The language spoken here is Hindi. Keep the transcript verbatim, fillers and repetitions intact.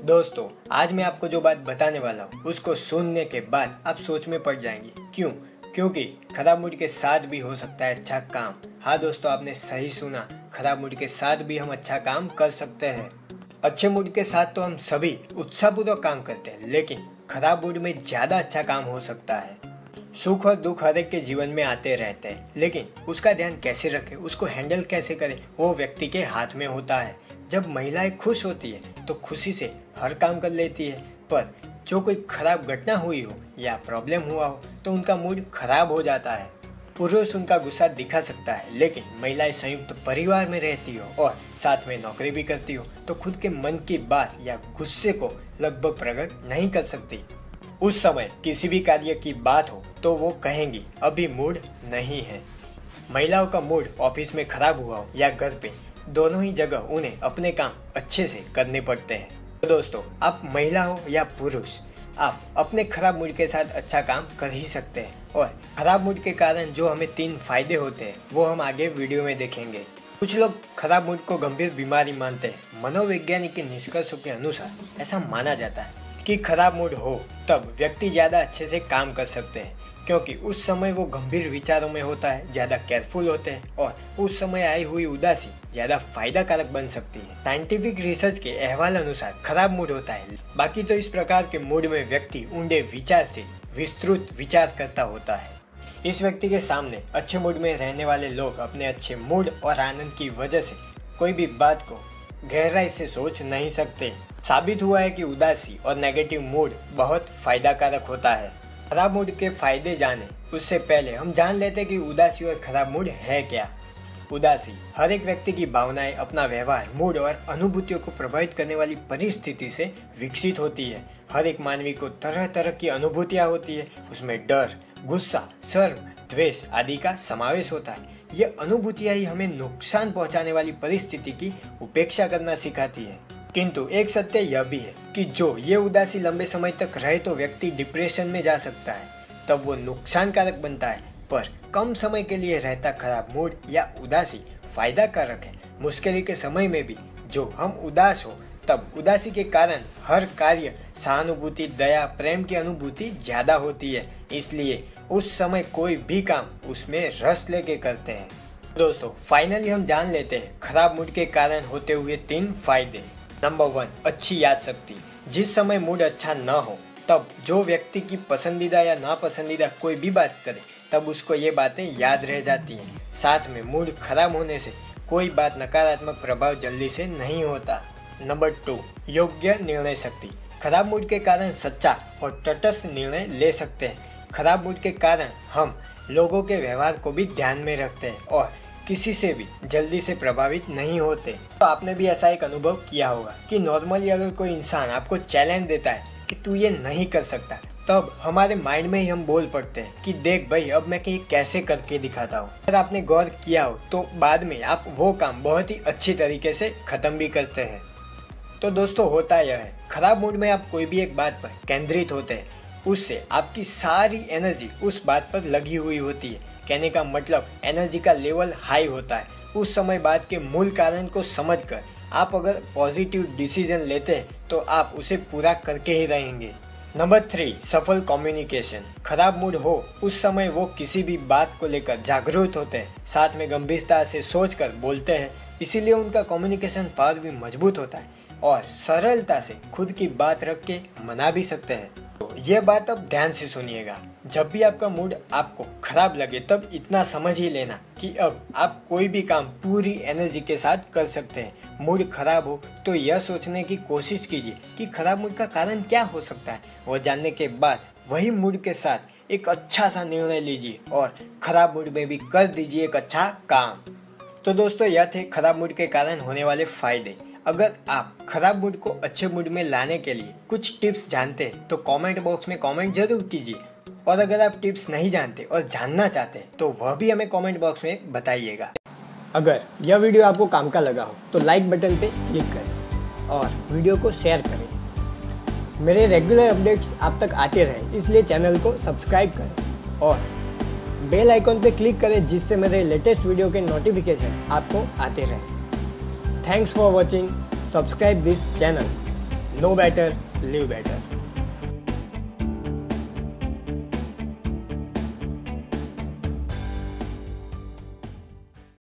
दोस्तों, आज मैं आपको जो बात बताने वाला हूँ उसको सुनने के बाद आप सोच में पड़ जाएंगे। क्यों? क्योंकि खराब मूड के साथ भी हो सकता है अच्छा काम। हाँ दोस्तों, आपने सही सुना, खराब मूड के साथ भी हम अच्छा काम कर सकते हैं। अच्छे मूड के साथ तो हम सभी उत्साहपूर्वक काम करते हैं, लेकिन खराब मूड में ज्यादा अच्छा काम हो सकता है। सुख और दुख हर एक के जीवन में आते रहते हैं, लेकिन उसका ध्यान कैसे रखें, उसको हैंडल कैसे करें, वो व्यक्ति के हाथ में होता है। जब महिलाएं खुश होती है तो खुशी से हर काम कर लेती है, पर जो कोई खराब घटना हुई हो या प्रॉब्लम हुआ हो तो उनका मूड खराब हो जाता है। पुरुष उनका गुस्सा दिखा सकता है, लेकिन महिलाएं संयुक्त परिवार में रहती हो और साथ में नौकरी भी करती हो तो खुद के मन की बात या गुस्से को लगभग प्रकट नहीं कर सकती। उस समय किसी भी कार्य की बात हो तो वो कहेंगी अभी मूड नहीं है। महिलाओं का मूड ऑफिस में खराब हुआ हो या घर पे, दोनों ही जगह उन्हें अपने काम अच्छे से करने पड़ते हैं। तो दोस्तों, आप महिला हो या पुरुष, आप अपने खराब मूड के साथ अच्छा काम कर ही सकते हैं। और खराब मूड के कारण जो हमें तीन फायदे होते हैं वो हम आगे वीडियो में देखेंगे। कुछ लोग खराब मूड को गंभीर बीमारी मानते हैं। मनोवैज्ञानिक के निष्कर्षों के अनुसार ऐसा माना जाता है कि खराब मूड हो तब व्यक्ति ज्यादा अच्छे से काम कर सकते हैं, क्योंकि उस समय वो गंभीर विचारों में होता है, ज्यादा केयरफुल होते हैं और उस समय आई हुई उदासी ज्यादा फायदा कारक बन सकती है। साइंटिफिक रिसर्च के अहवाल अनुसार खराब मूड होता है, बाकी तो इस प्रकार के मूड में व्यक्ति ऊंडे विचार से विस्तृत विचार करता होता है। इस व्यक्ति के सामने अच्छे मूड में रहने वाले लोग अपने अच्छे मूड और आनंद की वजह से कोई भी बात को गहराई से सोच नहीं सकते। साबित हुआ है कि उदासी और नेगेटिव मूड बहुत फायदा कारक होता है। खराब मूड के फायदे जाने उससे पहले हम जान लेते हैं कि उदासी और खराब मूड है क्या। उदासी हर एक व्यक्ति की भावनाएं, अपना व्यवहार, मूड और अनुभूतियों को प्रभावित करने वाली परिस्थिति से विकसित होती है। हर एक मानवी को तरह तरह की अनुभूतियां होती है, उसमें डर, गुस्सा, शर्म, द्वेष आदि का समावेश होता है। ये अनुभूतियां ही हमें नुकसान पहुंचाने वाली परिस्थिति की उपेक्षा करना सिखाती है। किंतु एक सत्य यह भी है कि जो ये उदासी लंबे समय तक रहे तो व्यक्ति डिप्रेशन में जा सकता है, तब वो नुकसान कारक बनता है। पर कम समय के लिए रहता खराब मूड या उदासी फायदा कारक है। मुश्किल के समय में भी जो हम उदास हो तब उदासी के कारण हर कार्य सहानुभूति, दया, प्रेम की अनुभूति ज्यादा होती है, इसलिए उस समय कोई भी काम उसमें रस लेके करते हैं। दोस्तों, फाइनली हम जान लेते हैं खराब मूड के कारण होते हुए तीन फायदे। नंबर वन, अच्छी याद शक्ति। जिस समय मूड अच्छा न हो तब जो व्यक्ति की पसंदीदा या नापसंदीदा कोई भी बात करे तब उसको ये बातें याद रह जाती हैं। साथ में मूड खराब होने से कोई बात नकारात्मक प्रभाव जल्दी से नहीं होता। नंबर टू, योग्य निर्णय शक्ति। खराब मूड के कारण सच्चा और तटस्थ निर्णय ले सकते हैं। खराब मूड के कारण हम लोगों के व्यवहार को भी ध्यान में रखते हैं और किसी से भी जल्दी से प्रभावित नहीं होते। तो आपने भी ऐसा एक अनुभव किया होगा कि नॉर्मली अगर कोई इंसान आपको चैलेंज देता है कि तू ये नहीं कर सकता, तब हमारे माइंड में ही हम बोल पड़ते हैं कि देख भाई, अब मैं कहीं कैसे करके दिखाता हूँ। अगर आपने गौर किया हो तो बाद में आप वो काम बहुत ही अच्छी तरीके से खत्म भी करते हैं। तो दोस्तों, होता यह है, खराब मूड में आप कोई भी एक बात पर केंद्रित होते हैं, उससे आपकी सारी एनर्जी उस बात पर लगी हुई होती है। कहने का मतलब एनर्जी का लेवल हाई होता है। उस समय बात के मूल कारण को समझकर आप अगर पॉजिटिव डिसीजन लेते हैं तो आप उसे पूरा करके ही रहेंगे। नंबर थ्री, सफल कम्युनिकेशन। खराब मूड हो उस समय वो किसी भी बात को लेकर जागरूक होते हैं, साथ में गंभीरता से सोचकर बोलते हैं, इसीलिए उनका कम्युनिकेशन पावर भी मजबूत होता है और सरलता से खुद की बात रख के मना भी सकते हैं। तो ये बात अब ध्यान से सुनिएगा। जब भी आपका मूड आपको खराब लगे तब इतना समझ ही लेना कि अब आप कोई भी काम पूरी एनर्जी के साथ कर सकते हैं। मूड खराब हो तो यह सोचने की कोशिश कीजिए कि खराब मूड का कारण क्या हो सकता है। वो जानने के बाद वही मूड के साथ एक अच्छा सा निर्णय लीजिए और खराब मूड में भी कर दीजिए एक अच्छा काम। तो दोस्तों, यह थे खराब मूड के कारण होने वाले फायदे। अगर आप खराब मूड को अच्छे मूड में लाने के लिए कुछ टिप्स जानते हैं तो कमेंट बॉक्स में कमेंट जरूर कीजिए, और अगर आप टिप्स नहीं जानते और जानना चाहते हैं तो वह भी हमें कमेंट बॉक्स में बताइएगा। अगर यह वीडियो आपको काम का लगा हो तो लाइक बटन पे क्लिक करें और वीडियो को शेयर करें। मेरे रेगुलर अपडेट्स आप तक आते रहे, इसलिए चैनल को सब्सक्राइब करें और बेल आइकॉन पे क्लिक करें, जिससे मेरे लेटेस्ट वीडियो के नोटिफिकेशन आपको आते रहे। Thanks for watching. Subscribe this channel. Know better, live better.